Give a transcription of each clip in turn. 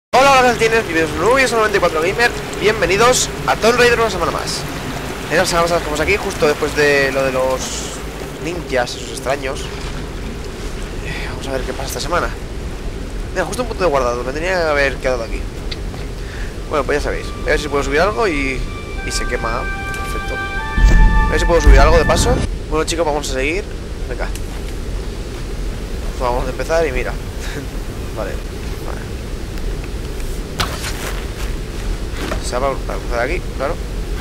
Hola, hola, tienes bienvenidos a un nuevo vídeo 94 Gamer. Bienvenidos a Tomb Raider una semana más. En la semana pasada estamos aquí justo después de lo de los ninjas, esos extraños. Vamos a ver qué pasa esta semana. Mira, justo un punto de guardado, me tenía que haber quedado aquí. Bueno, pues ya sabéis. A ver si puedo subir algo y se quema. Perfecto. A ver si puedo subir algo de paso. Bueno, chicos, vamos a seguir. Venga. Pues vamos a empezar y mira. Vale. Se va para cruzar aquí, claro.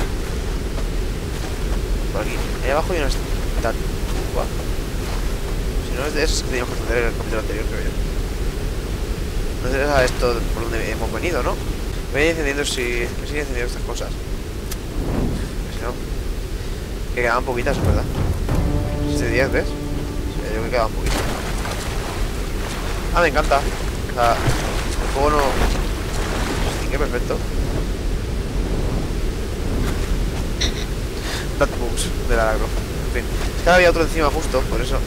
Por aquí. Ahí abajo hay una estatua. Si no es de eso, teníamos que hacer el capítulo anterior, creo yo. No sé a esto por donde hemos venido, ¿no? Me voy encendiendo si... Me siguen encendiendo estas cosas. Si no... Que quedaban poquitas, ¿verdad? 10, ¿ves? Sí, yo creo que quedaban poquitas. Ah, me encanta. O sea, el juego no... Sí, que perfecto. Bugs del agro. En fin, es que ahora había otro encima justo, por eso.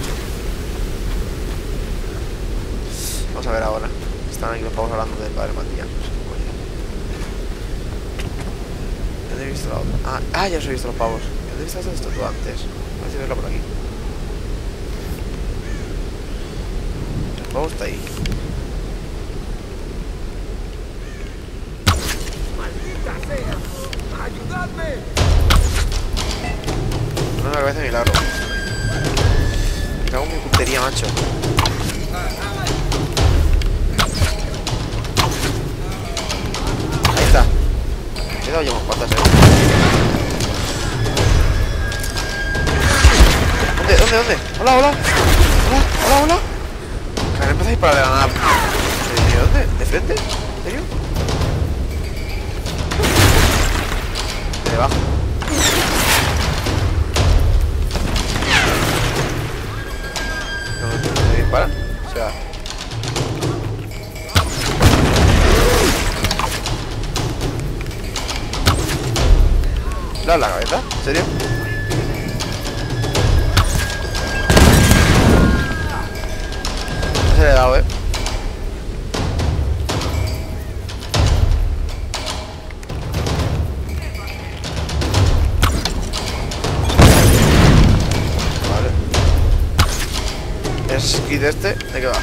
Vamos a ver ahora. Están aquí los pavos hablando del padre Matías. No sé cómo es. ¿Dónde he visto la otra? Ah, ya os he visto los pavos. ¿Dónde he visto esta estatua antes? A ver si verla por aquí. El pavo está ahí. ¡Maldita sea! ¡Ayudadme! No, la cabeza de milagro. Me cago en mi puntería, macho. Ahí está. Me he dado ya unas cuantas, ¿Dónde? Hola. Hola. Me han empezado a disparar de la nada. ¿De dónde? ¿De frente? ¿En serio? De debajo. ¿Me disparan? O sea... ¿La cabeza? ¿En serio? No se le he dado, Vale. Es kit este, ¿de qué va?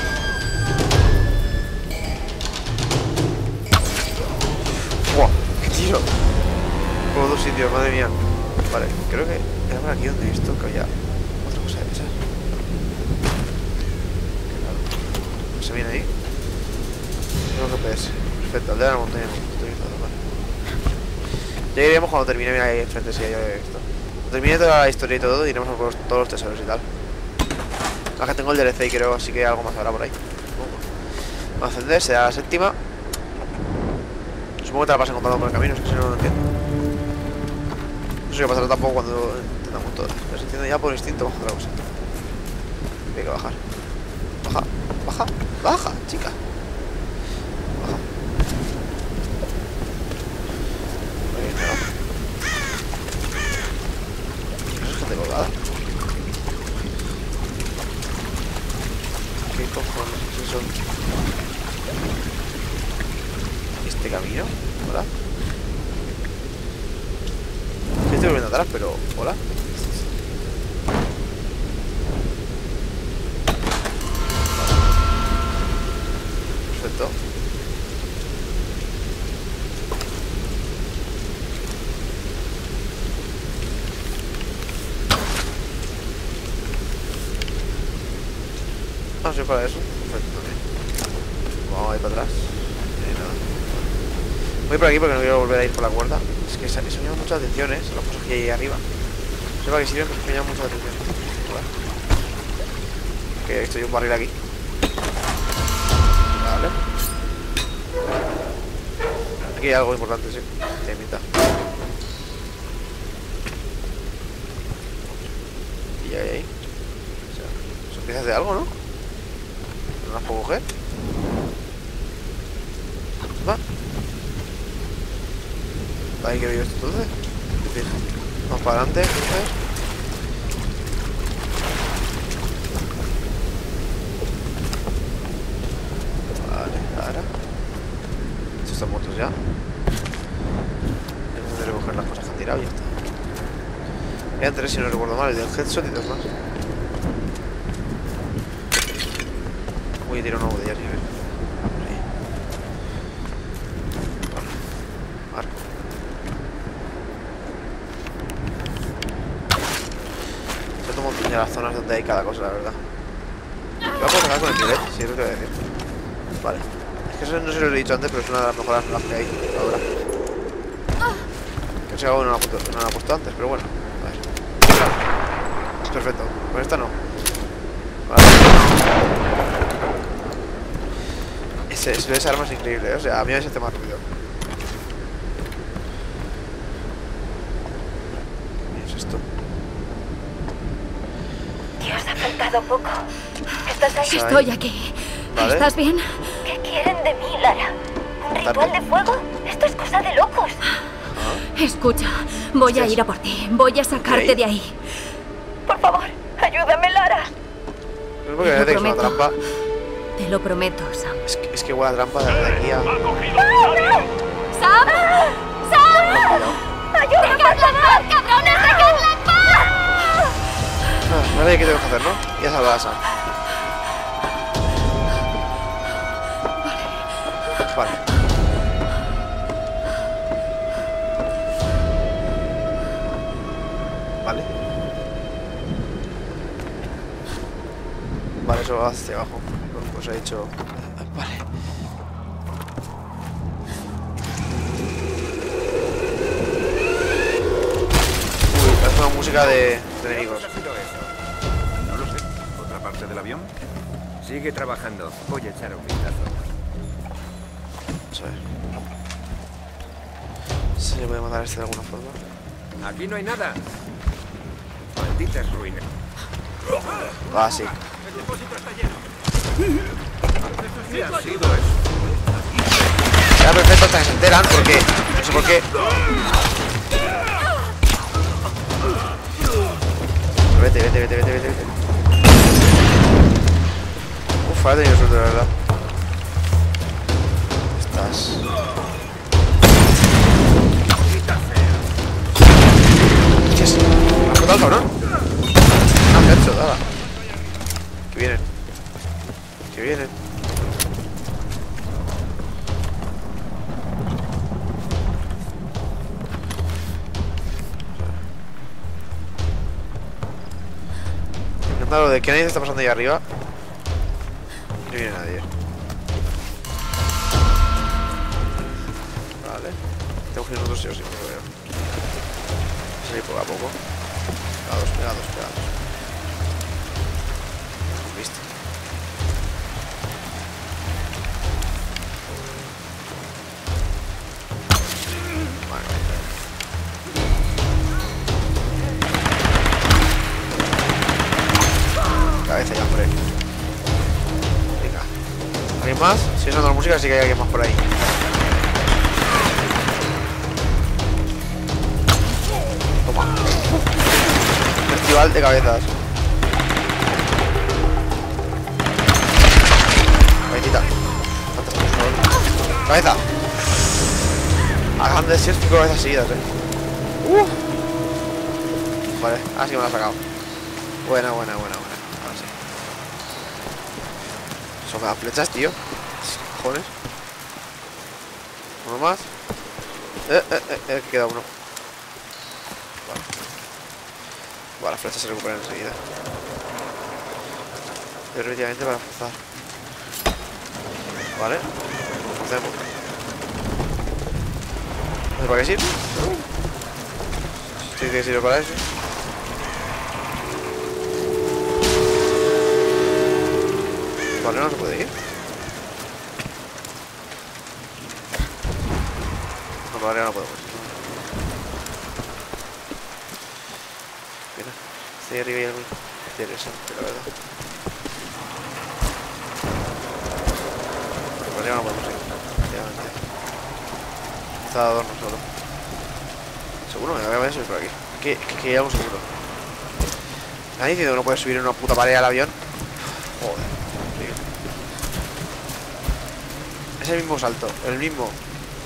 ¡Wow! ¡Qué tiro! Por dos sitios, madre mía. Vale, creo que era por aquí donde he visto que había otra cosa de esas. ¿Se viene ahí? Tengo GPS. Perfecto, el de la montaña no estoy viendo, vale. Ya iremos cuando termine, mira ahí enfrente, si ya he visto. Cuando termine toda la historia y todo, iremos a por todos los tesoros y tal. Acá tengo el DLC y creo, así que algo más habrá por ahí. Vamos a encender, será la séptima. Supongo que te la vas encontrando por el camino, es que si no, no entiendo. No sé qué pasará tampoco cuando entendamos todo. Pero se entiende ya por instinto bajo otra cosa. Hay que bajar. Baja, chica. Baja. Muy bien, te baja. ¿No es gente colgada? ¿Qué cojones es eso? ¿Este camino? Hola. Sí, estoy volviendo atrás, pero... Hola. Perfecto. Ah, soy para eso. Perfecto también. Vamos a ir para atrás. Nada. Voy por aquí porque no quiero volver a ir por la cuerda. Es que eso me llama mucha atención, las cosas que hay ahí arriba. No sé para qué sirven, pero me llama mucha atención. Vale. Que estoy un barril aquí. Vale. Aquí hay algo importante, sí. Tiene pinta. Y ahí. O sea, son piezas de algo, ¿no? ¿No las puedo coger? Va. Ahí que veo esto entonces. Vamos para adelante, entonces. Vale, ahora. estos motos ya. Tengo que recoger las cosas que han tirado y ya está. Quedan 3 si no recuerdo mal, el del headshot y 2 más. Voy a tirar una botella, sí, a ver. Ahí. Vale. Arco. Se toma un de las zonas donde hay cada cosa, la verdad. ¿Qué va a poder sacar con el pilet? Sí, es lo que voy a decir. Vale. Es que eso no se lo he dicho antes, pero es una de las mejoras las que hay ahora. Que se no la he puesto antes, pero bueno. A ver. Perfecto. Con esta no. Vale. Esa arma es increíble, ¿eh? O sea, a mí me siente más ruido. ¿Qué es esto? Dios, ha faltado poco. ¿Estás ahí? Estoy aquí. Vale. ¿Estás bien? ¿Qué quieren de mí, Lara? ¿Un ritual de fuego? Esto es cosa de locos. Escucha, voy a Hostias. ir a por ti. Voy a sacarte Ok. de ahí. Por favor, ayúdame, Lara. No es porque me parece que es una trampa. Te lo prometo, Sam. Es que huele a trampa de aquí a... ¡Sam! ¡Sam! ¡Ayúdame! ¡Dejadla en paz, cabrones! ¡Dejadla en paz! Vale, ¿qué tengo que hacer, no? Y a salvar a Sam. Vale. Vale. Vale, eso va hacia abajo. Pues he hecho... Vale. Uy, es una música de enemigos. ¿Qué ha sido eso? No lo sé. ¿Otra parte del avión? Sigue trabajando. Voy a echar un vistazo. Vamos a ver. ¿Se le puede matar a este de alguna forma? Aquí no hay nada. Malditas ruinas. Ah, sí. El depósito está lleno. ¿Qué ha sido eso? Era perfecto hasta que se enteran porque... No sé por qué. Vete. Uf, ahora he tenido suerte, la verdad. Estás... ¿Qué es? ¿Me has matado, cabrón? Ah, headshot, dala. Que vienen. Que vienen. Lo de que nadie está pasando ahí arriba. No viene nadie. Vale. Tengo que ir nosotros sí o sí, porque veo. Salir poco a poco. Pegados. Listo. Vale. Cabeza ya, hombre. Venga. ¿Alguien más? Si es la música, sí que hay alguien más por ahí. Toma. Festival de cabezas. Cabecita. Cabeza. Hagan de ser 5 cabezas seguidas, Vale, ahora sí que me la ha sacado. Buena. Ahora sí. Eso me da flechas, tío. Cojones. Uno más. Que queda uno. Vale. Bueno, las flechas se recuperan enseguida. Definitivamente para forzar. Vale. Hacemos. No sé para qué sirve. Sí que sirve para eso. Vale, no se puede ir. No, vale, no podemos ir. Mira, estoy arriba y algo interesante, la verdad. Vale, no podemos ir. Efectivamente. Está de adorno solo. Seguro me voy a subir por aquí. Que hay algo seguro. ¿Nadie diciendo que no puedes subir en una puta pared al avión? Joder. Es el mismo salto, el mismo.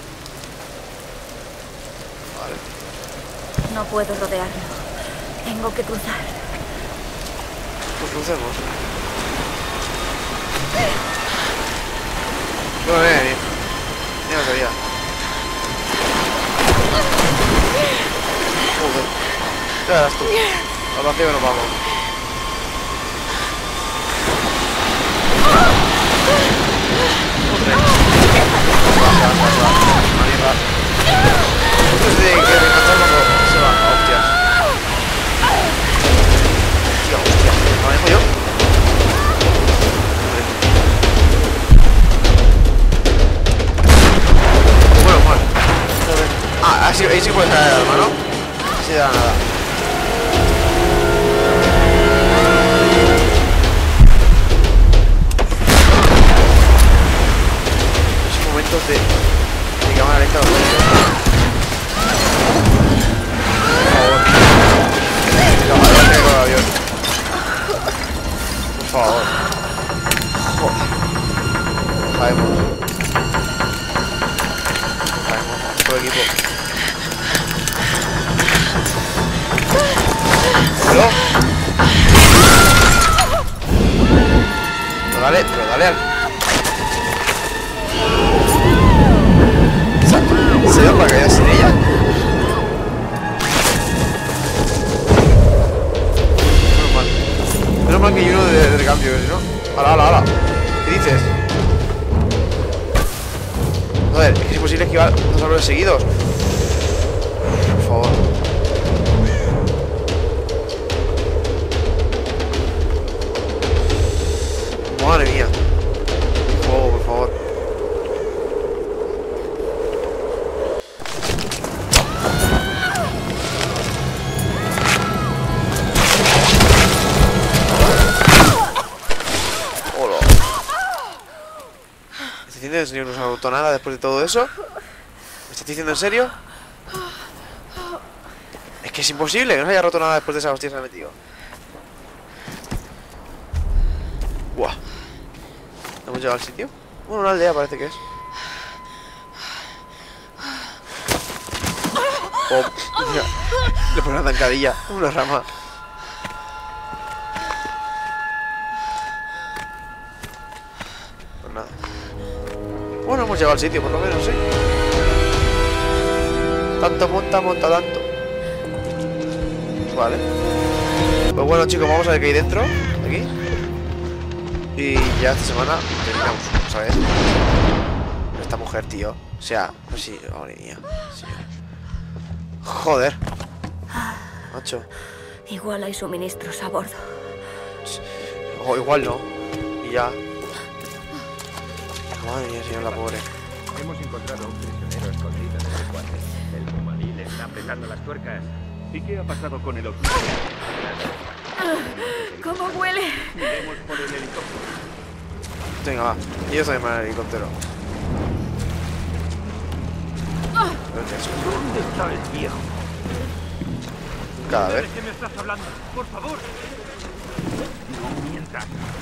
Vale. No puedo rodearlo. Tengo que cruzar. Pues crucemos. Bueno, bien. Ya lo sabía. Joder. Ya verás tú. Al vacío nos vamos. Joder. Va. Esto es de que rematar cuando se va. Hostias. Hostia. ¿Lo manejo yo? Bueno, mal. Ah, así, ahí sí puede caer el arma, ¿no? Así de la nada. Esos momentos de cámara lenta los tengo. Por favor. Joder. Caemos. Todo el equipo. ¿Pero? Pero dale al... ¿Se dio para caer sin ella? Menos mal que hay uno de recambio, ¿no? ¡Hala! ¿Qué dices? Joder, es que es imposible esquivar dos árboles seguidos. Por favor. Madre mía. Por favor. Hola. ¿Estás diciendo que el señor no se ha roto nada después de todo eso? ¿Me estás diciendo en serio? Es que es imposible que no se haya roto nada después de esa hostia que se ha metido. Buah. ¿Hemos llegado al sitio? Bueno, una aldea parece que es. Oh, mira. Le pone una zancadilla, una rama. Pues nada. Bueno, hemos llegado al sitio, por lo menos, sí. Tanto monta tanto. Vale. Pues bueno, chicos, vamos a ver qué hay dentro. Aquí. Y ya esta semana terminamos, ¿sabes? Esta mujer, tío. O sea, así, madre mía. Sí. Joder. Macho. Igual hay suministros a bordo. O igual no. Y ya. Madre mía, señor, la pobre. Hemos encontrado a un prisionero escondido en el cuartel. El Somalí le está apretando las tuercas. ¿Y qué ha pasado con el otro? ¿Cómo huele? Iremos por el helicóptero. Venga, va. Y yo también me voy al helicóptero. ¿Dónde está el viejo? Cadáver. ¿De qué me estás hablando? Por favor. No mientas.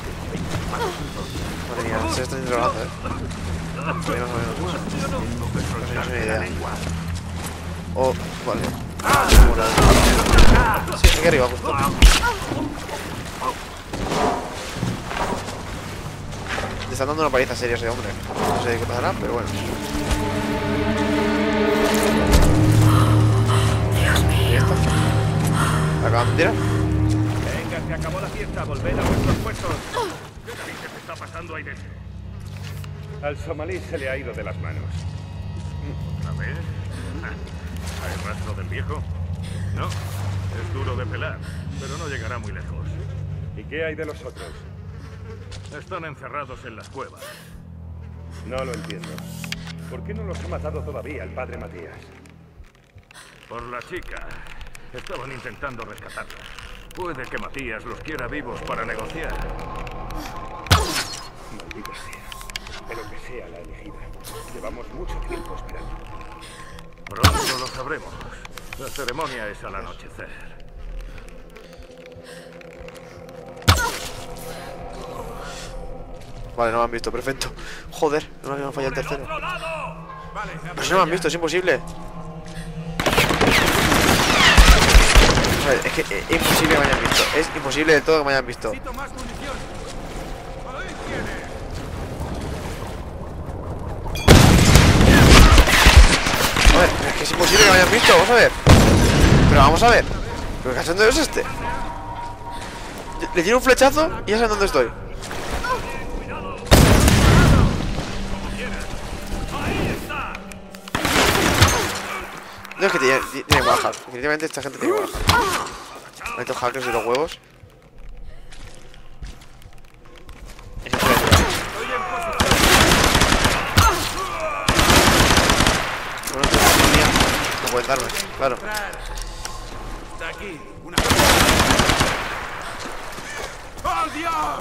Madre mía, se está interrogando, Más o menos. No tenéis una idea. Oh, vale. Sí, aquí arriba, justo. Le están dando una paliza seria a ese hombre. No sé qué pasará, pero bueno. Dios mío. ¿La acaban de tirar? Venga, se acabó la fiesta. Volver a vuestros puestos. ¿Qué narices está pasando ahí dentro? Al somalí se le ha ido de las manos. ¿Otra vez? ¿Hay rastro del viejo? No. Es duro de pelar, pero no llegará muy lejos. ¿Y qué hay de los otros? Están encerrados en las cuevas. No lo entiendo. ¿Por qué no los ha matado todavía el padre Matías? Por la chica. Estaban intentando rescatarla. Puede que Matías los quiera vivos para negociar. Maldita sea. Espero que sea la elegida. Llevamos mucho tiempo esperando. Pronto lo sabremos. La ceremonia es al anochecer. Vale, no me han visto, perfecto. Joder, no me han fallado el tercero. Pero si no me han visto, es imposible. Vamos a ver, es que es imposible que me hayan visto. Es imposible del todo que me hayan visto. Necesito más munición. Ahí tienes. A ver, es que es imposible que me hayan visto. Vamos a ver. Pero vamos a ver. ¿Qué cachondo es este? Le tiro un flechazo y ya saben dónde estoy. No, es que tiene wallhack. Definitivamente esta gente tiene wallhack. Estos hackers de los huevos. Esa es la bueno, no pueden darme, claro. Está aquí. Una. ¡Oh, Dios!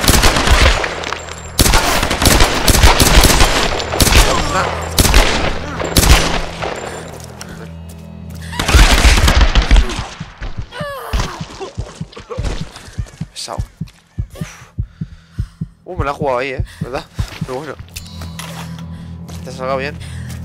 Pesado. Me la ha jugado ahí, ¿verdad? Pero bueno. Te ha salgado bien.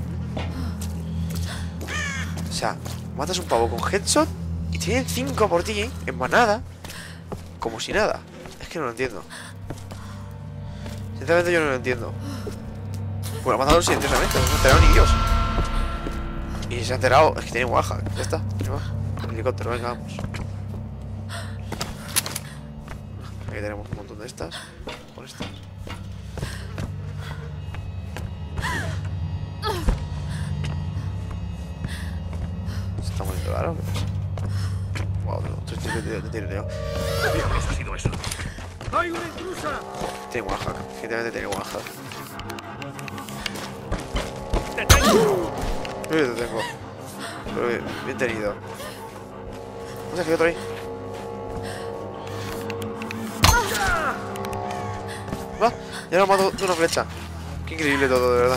O sea, matas un pavo con headshot y tienen 5 por ti, en manada. Como si nada. Es que no lo entiendo. Sinceramente yo no lo entiendo. Bueno, ha matado silenciosamente, no se ha enterado ni Dios. Y si se ha enterado, es que tiene wallhack. Ya está, no más. Helicóptero, venga, vamos. Aquí tenemos un montón de estas. Con estas. ¿Se está poniendo raro? ¿Qué pasa? Wow, no, 3 tiros de tiroteo. ¿Qué ha sido eso? ¡Hay una intrusa! Tiene wallhack, definitivamente tiene wallhack. ¡Te tengo! Yo te tengo. Pero bien tenido. No sé, que hay otro ahí. Va, ya lo mato de una flecha. Qué increíble todo, de verdad.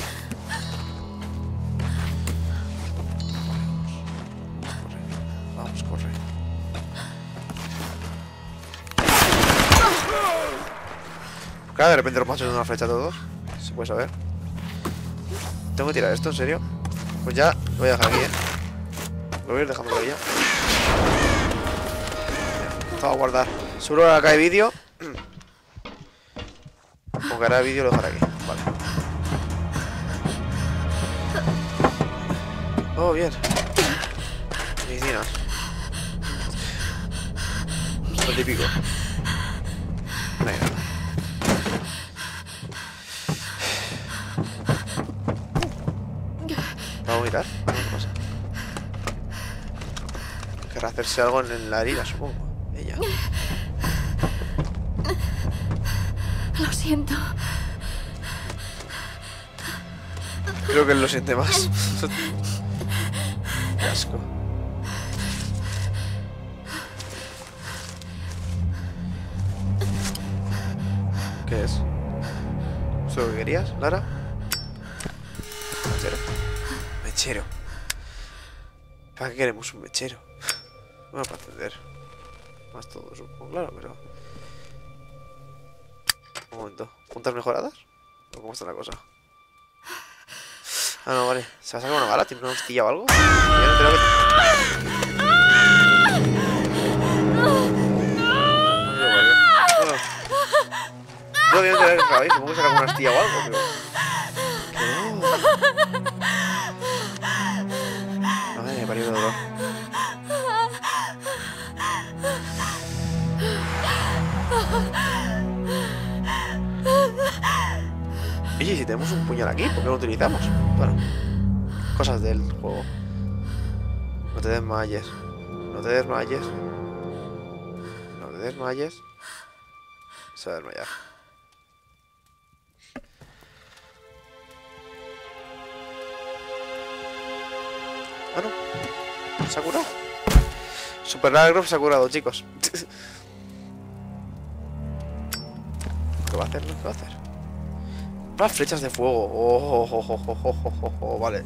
Vamos, corre. Claro, de repente los macho de una flecha a todos. Se puede saber. ¿Tengo que tirar esto, en serio? Pues ya lo voy a dejar aquí, Lo voy a ir dejando por ahí ya. Esto va a guardar. Seguro que ahora cae vídeo. Aunque hará vídeo lo dejaré aquí. Vale. Oh, bien. Medicinas. Lo típico. No hay nada. ¿Va a vomitar? ¿Qué pasa? Querrá hacerse algo en la herida, supongo. Ella. Lo siento. Creo que él lo siente más. Qué asco. ¿Qué es? ¿Eso es lo que querías, Lara? Mechero. Mechero. ¿Para qué queremos un mechero? Bueno, para encender. Más todo, supongo, claro, pero... Un momento. ¿Puntas mejoradas? ¿O cómo está la cosa? Ah, no, vale. ¿Se va a sacar una bala? ¿Tiene una hostilla o algo? Ya no creo que... Yo voy a tener que saber, supongo que sacar una hostilla o algo, pero... Madre, me parió de dolor. Y si tenemos un puñal aquí, ¿por qué no lo utilizamos? Bueno, cosas del juego. No te desmayes. No te desmayes. No te desmayes. Se va a desmayar. Ah, no. Se ha curado. Super Lagrove se ha curado, chicos. ¿Qué va a hacer? ¿Qué va a hacer? Las flechas de fuego. Vale.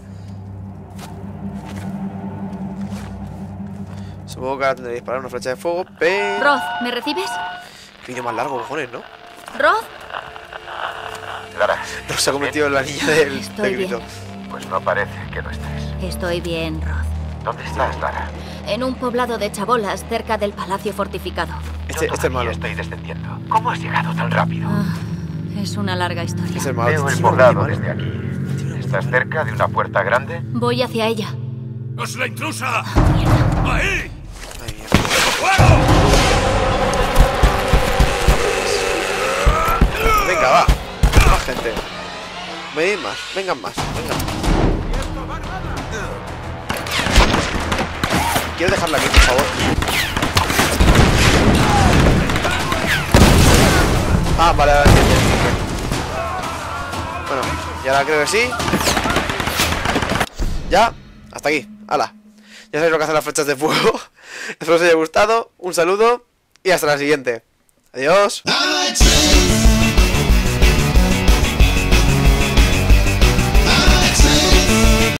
Supongo que ahora tendré que disparar una flecha de fuego, pero... Roth, ¿me recibes? Vídeo más largo, cojones, ¿no? ¿Roth? Lara, No se ha convertido en la niña del Estoy grito. bien. pues no parece que lo estés. Estoy bien, Roth. ¿Dónde estás, Lara? En un poblado de chabolas cerca del palacio fortificado. Este es malo. Estoy descendiendo. ¿Cómo has llegado tan rápido? Es una larga historia. Es el malo. Veo el poblado desde aquí. ¿Estás cerca de una puerta grande? Voy hacia ella. ¡Es la intrusa! Mierda. ¡Ahí! Ay, mierda. ¡Fuego! Venga, va. Más gente. Venid más. Vengan más. Vengan. Quiero dejarla aquí, por favor. Ah, vale, ahora entiendo. Bueno, y ahora creo que sí. Ya, hasta aquí. ¡Hala! Ya sabéis lo que hacen las flechas de fuego. Espero os haya gustado. Un saludo y hasta la siguiente. Adiós.